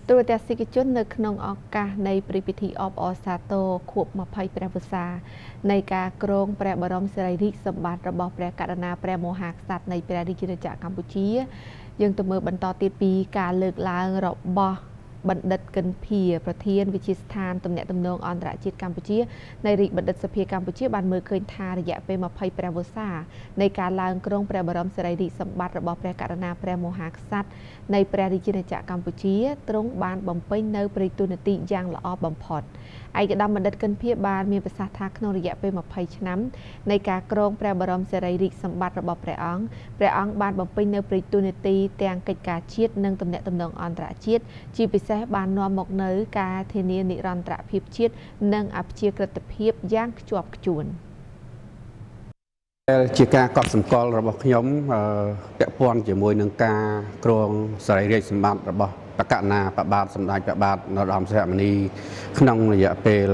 ตัวแต่สิกิจในขนมออกาในปริพิธีอบอสาโตขวบมาภัยแปรภาษาในการกรงแปรบรมสไรริสมบัติระบอบแปรกัดนาแปรโมหะสัตว์ในแปรดิจิทัลจากกัมพูชียังตัวมือบรรทอติดปีการเลิกลาระบอบบัณฑิตกันเพียประเทศวิชิสถานตำแหน่งตำนองอันตรจิตกัมพูชีในริบัณฑิตสภีกัมพูชีบานมือเคยทาระยะไปมาภัยแปรภาษาในการลางกรงแปรบรมสไรริสมบัติระบอบแปรกัดนาแปรโมหะสัตว์ในแปรดิจิทัลจากกัมพูชีตรงบานบ่มเป็นเนื้อปริตุนติยางละอบ่มพอดไอกระดำบัณฑิตกันเพียบานมีภาษาทักนระยะไปมาภัยช้ำในการกรงแปรบรมสไรริสมบัติระบอบแปรอังบานบ่มเป็นเนื้อปริตุนติแตงกิจการชีตนึ่งตำแหน่งตำนองอันตรจิตจีพิเศษบานนอมหมกเนื้อการเทเนียนิรันตระพิบชีตนึ่งอับเชียกระตพิบย่างจวบจวนជាការកត់សម្គាល់របស់ខ្ញុំពាក់ព័ន្ធជាមួយនឹងការគ្រងសរីរាជសម្បត្តិរបស់បកណាបបាទសម្ដេចបបាទនរោត្តមសីហមុនីក្នុងរយៈពេល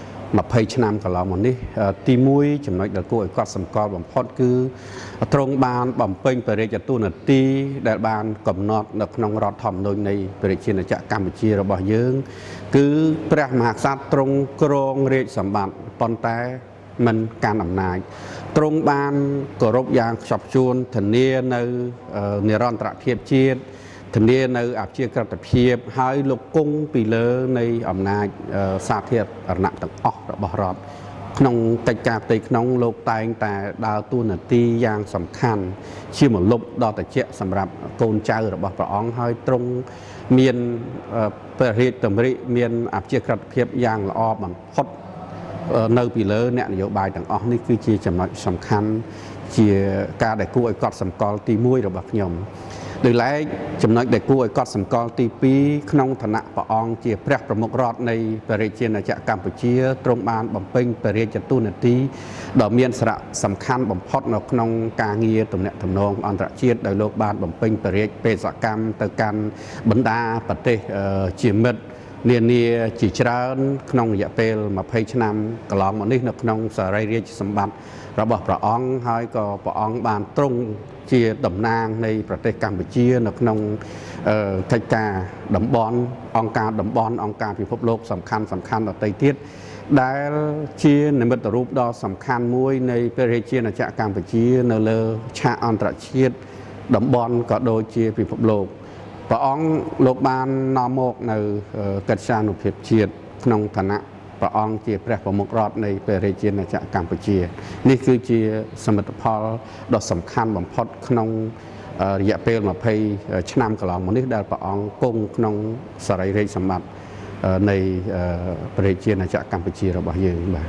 20ឆ្នាំកន្លងមកនេះទី1ចំណុចដែលគួរឲ្យកត់សម្គាល់បំផុតគឺទ្រង់បានបំពេញបរិយាតួនាទីដែលបានកំណត់នៅក្នុងរដ្ឋធម្មនុញ្ញនៃប្រជាជាតិកម្ពុជារបស់យើងគឺព្រះមហាក្សត្រទ្រង់គ្រងរាជសម្បត្តិប៉ុន្តែមិនកាន់អំណាចទ្រង់បានគោរពយ៉ាងខ្ជាប់ខ្ជួនធានានៅនិរន្តរភាពជាតិធានានៅអព្យាក្រឹតភាពហើយលោកគង់ពីលើនៃអំណាចសាធារណៈទាំងអស់របស់រដ្ឋក្នុងកិច្ចការផ្ទៃក្នុងលោកតែងតែដើរតួនាទីយ៉ាងសំខាន់ជាមលុបដ៏ត្រជាក់សម្រាប់កូនចៅរបស់ព្រះអង្គហើយទ្រង់មានព្រះរាជតម្រិមានអព្យាក្រឹតភាពយ៉ាងល្អបំផុតនៅពីលើអ្នកនយោបាយទាំងអស់នេះគឺជាចំណុចសំខាន់ជាការដែលគួរឲ្យកត់សម្គាល់ទី1របស់ខ្ញុំដោយឡែកចំណុចដែលគួរឲ្យកត់សម្គាល់ទី2ក្នុងឋានៈព្រះអង្គជាព្រះប្រមុខរដ្ឋនៃប្រជាជាតិកម្ពុជាទ្រង់បានបំពេញព្រះរាជតួនាទីដ៏មានសារៈសំខាន់បំផុតនៅក្នុងការងារទំនាក់ទំនងអន្តរជាតិដោយលោកបានបំពេញព្រះរាជបេសកកម្មទៅកាន់បណ្ដាប្រទេសជាមិត្តនានាជាច្រើនក្នុងរយៈពេល20ឆ្នាំកន្លងមកនេះនៅក្នុងសរីរាជសម្បត្តិរបស់ព្រះអង្គហើយក៏ព្រះអង្គបានទ្រង់ជាតំណាងនៃប្រទេសកម្ពុជានៅក្នុងកិច្ចការតំបន់អង្គការតំបន់អង្គការពិភពលោកសំខាន់ដទៃទៀតដែលជានិមិត្តរូបដ៏សំខាន់មួយនៃប្រជាជាតិកម្ពុជានៅលើឆាកអន្តរជាតិតំបន់ក៏ដូចជាពិភពលោកព្រះអង្គលោកបាននាំមកនៅកិត្យានុភាពជាតិក្នុងឋានៈព្រះអង្គជាព្រះប្រមុខរដ្ឋនៃប្រជាជាតិកម្ពុជានេះគឺជាសមិទ្ធផលដ៏សំខាន់បំផុតក្នុងរយៈពេល20ឆ្នាំកន្លងមកនេះដែលព្រះអង្គគង់ក្នុងសរីរាជសម្បត្តិនៃប្រជាជាតិកម្ពុជារបស់យើងបាទ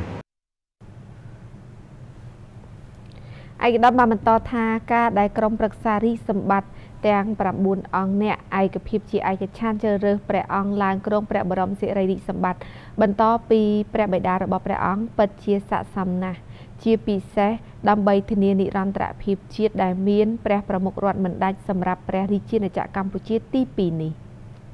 ឯកឧត្តមបានបន្តថាការដែលក្រុមប្រឹក្សារាជសម្បត្តិទាំង9អង្គអ្នកឯកភាពជាឯកច្ឆន្ទជ្រើសរើសព្រះអង្គឡើងគ្រងព្រះបរមសិរីរិទ្ធសម្បត្តិបន្តពីព្រះបិតារបស់ព្រះអង្គពិតជាស័ក្តិសមណាស់ជាពិសេសដើម្បីធានានិរន្តរភាពជាតិដែលមានព្រះប្រមុខរដ្ឋមិនដាច់សម្រាប់ព្រះរាជាណាចក្រកម្ពុជាទី2នេះ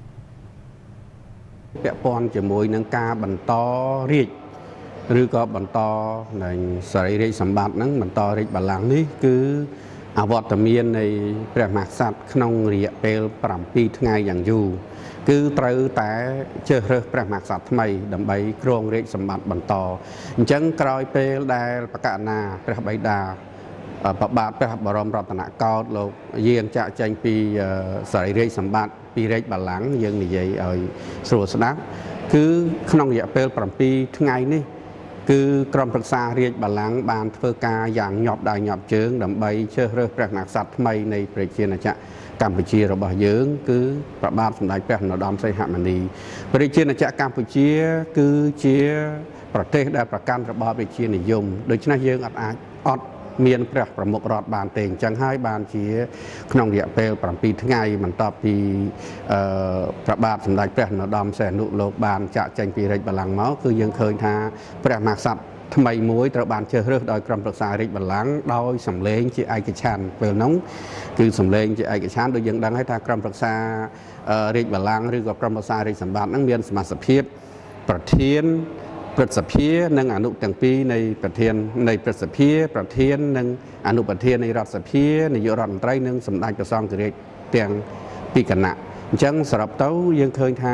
ពាក់ព័ន្ធជាមួយនឹងការបន្តរាជឬក៏បន្តនៃសរីរាជសម្បត្តិហ្នឹងបន្តរាជបល្ល័ង្កនេះគឺអវត្តមាននៃព្រះមហាក្សត្រក្នុងរយៈពេល7ថ្ងៃយ៉ាងយូរគឺត្រូវតែជ្រើសរើសព្រះមហាក្សត្រថ្មីដើម្បីគ្រងរាជសម្បត្តិបន្តអញ្ចឹងក្រោយពេលដែលបកណាព្រះបិតាបាទព្រះបរមរតនកោដ្ឋលោកយាងចាក់ចែងពីសរីរាជសម្បត្តិពីរាជបល្ល័ង្កយើងនិយាយឲ្យស្រួលស្ដាប់គឺក្នុងរយៈពេល7ថ្ងៃនេះគឺក្រុមប្រឹក្សារាជបល្ល័ង្កបានធ្វើការយ៉ាងញាប់ដៃញាប់ជើងដើម្បីជ្រើសរើសព្រះមហាក្សត្រថ្មីនៃប្រជាជាតិកម្ពុជារបស់យើងគឺព្រះបាទសម្ដេចព្រះនរោត្តមសីហមុនីប្រជាជាតិកម្ពុជាគឺជាប្រទេសដែលប្រកាន់របបរាជានិយមដូច្នេះយើងអត់មានព្រះប្រមុខរដ្ឋបានទេអញ្ចឹងហើយបានជាក្នុងរយៈពេល7ថ្ងៃបន្ទាប់ពីព្រះបាទសម្ដេចព្រះនរោត្តមសីហនុលោកបានចាក់ចែងពីរាជបល្ល័ង្កមកគឺយើងឃើញថាព្រះមហាក្សត្រថ្មីមួយត្រូវបានជ្រើសរើសដោយក្រុមប្រឹក្សារាជបល្ល័ង្កដោយសម្លេងជាឯកច្ឆន្ទពេលនោះគឺសម្លេងជាឯកច្ឆន្ទដូចយើងដឹងហើយថាក្រុមប្រឹក្សារាជបល្ល័ង្កឬក៏ក្រុមប្រឹក្សារាជសម្បត្តិហ្នឹងមានសមាជិកភាពប្រធានព្រឹទ្ធសភានិងអនុទាំងពីរនៃប្រធាននៃព្រឹទ្ធសភាប្រធាននិងអនុប្រធាននៃរដ្ឋសភានាយករដ្ឋមន្ត្រីនិងសម្ដេចព្រះសង្ឃរាជទាំងពីរគណៈអចឹងសរុបទៅយើងឃើញថា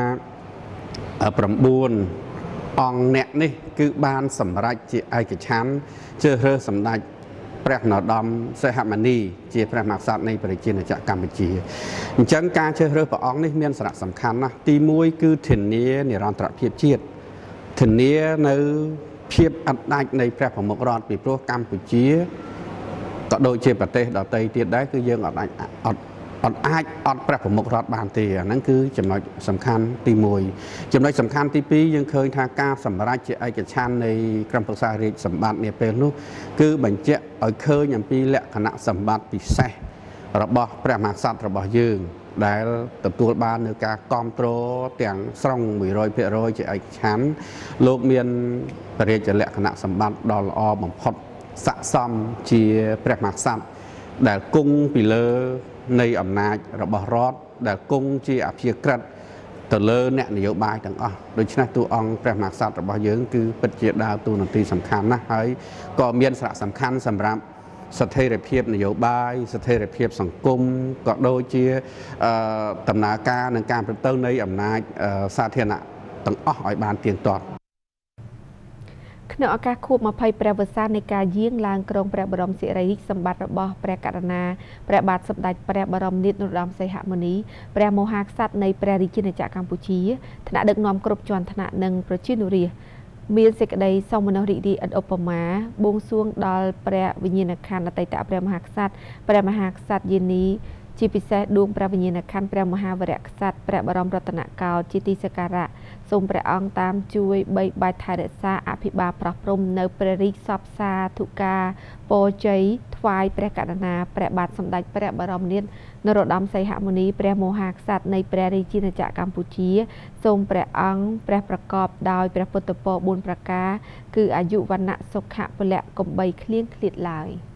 9អង្គអ្នកនេះគឺបានសម្រេចជាឯកច្ឆន្ទជ្រើសរើសសម្ដេចព្រះនរោត្តមសីហមុនីជាព្រះមហាក្សត្រនៃប្រជាណាចក្រកម្ពុជាអញ្ចឹងការជ្រើសរើសព្រះអង្គនេះមានសារៈសំខាន់ណាស់ទី1គឺធានានិរន្តរភាពជាតិធានានៅភាពអត់ដាច់នៃព្រះប្រមុខរដ្ឋពីព្រោះកម្ពុជាក៏ដូចជាប្រទេសដទៃទៀតដែរគឺយើងអត់អាចអត់ព្រះប្រមុខរដ្ឋបានទេអាហ្នឹងគឺចំណុចសំខាន់ទី1ចំណុចសំខាន់ទី2យើងឃើញថាការសម្រេចជាឯកច្ឆន្ទនៃក្រុមប្រឹក្សារាជសម្បត្តិនាពេលនោះគឺបញ្ជាក់ឲ្យឃើញអំពីលក្ខណៈសម្បត្តិពិសេសរបស់ព្រះមហាក្សត្ររបស់យើងដែលទទួលបាននៅការគ្រប់គ្រងទាំងស្រុង 100% ជាឯកច្ឆន្ទលោកមានបរិយាលក្ខណៈសម្បត្តិដ៏ល្អបំផុតស័ក្តិសមជាព្រះមហាក្សត្រដែលគង់ពីលើនៃអំណាចរបស់រដ្ឋដែលគង់ជាអភិក្រិតទៅលើអ្នកនយោបាយទាំងអស់ដូច្នេះតួអង្គព្រះមហាក្សត្ររបស់យើងគឺពិតជាដើរតួនាទីសំខាន់ណាស់ហើយក៏មានសារៈសំខាន់សម្រាប់ស្ថិរភាពនយោបាយស្ថិរភាពសង្គមក៏ដូចជាដំណើរការនិងការប្រតិបត្តិនៃអំណាចសាធារណៈទាំងអស់ឲ្យបានទៀងទាត់ក្នុងឱកាសខួប20ព្រះវស្សានៃការយាងឡើងគ្រងព្រះបរមសារីរិកសម្បត្តិរបស់ព្រះករុណាព្រះបាទសម្ដេចព្រះបរមនាថនរោត្តមសីហមុនីព្រះមហាក្សត្រនៃព្រះរាជាណាចក្រកម្ពុជាថ្នាក់ដឹកនាំគ្រប់ជាន់ថ្នាក់និងប្រជានុរាស្ត្រមានសេចក្តីសោមនស្សរីករាយឥតឧបមាបួងសួងដល់ព្រះវិញ្ញាណក្ខន្ធអតីតព្រះមហាក្សត្រព្រះមហាក្សត្រយានីជាពិសេសដួងព្រះវិញ្ញាណក្ខន្ធព្រះមហាវរៈក្សត្រព្រះបរមរតនកោដ្ឋជាទីសក្ការៈសូមព្រះអង្គតាមជួយបីបាច់ថែរក្សាអភិបាលប្រោះព្រំនៅព្រះរាជសព្វសាធុការពរជ័យថ្វាយព្រះករុណាព្រះបាទសម្ដេចព្រះបរមនាថនរោត្តមសីហមុនីព្រះមហាក្សត្រនៃព្រះរាជាណាចក្រកម្ពុជាសូមព្រះអង្គព្រះប្រកបដោយព្រះពុទ្ធពរ4ប្រការគឺអាយុវណ្ណៈសុខៈពលៈកំបីឃ្លៀងឃ្លាតឡើយ